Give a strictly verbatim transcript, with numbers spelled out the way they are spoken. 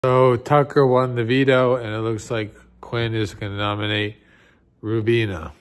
So Tucker won the veto, and it looks like Quinn is going to nominate Rubina.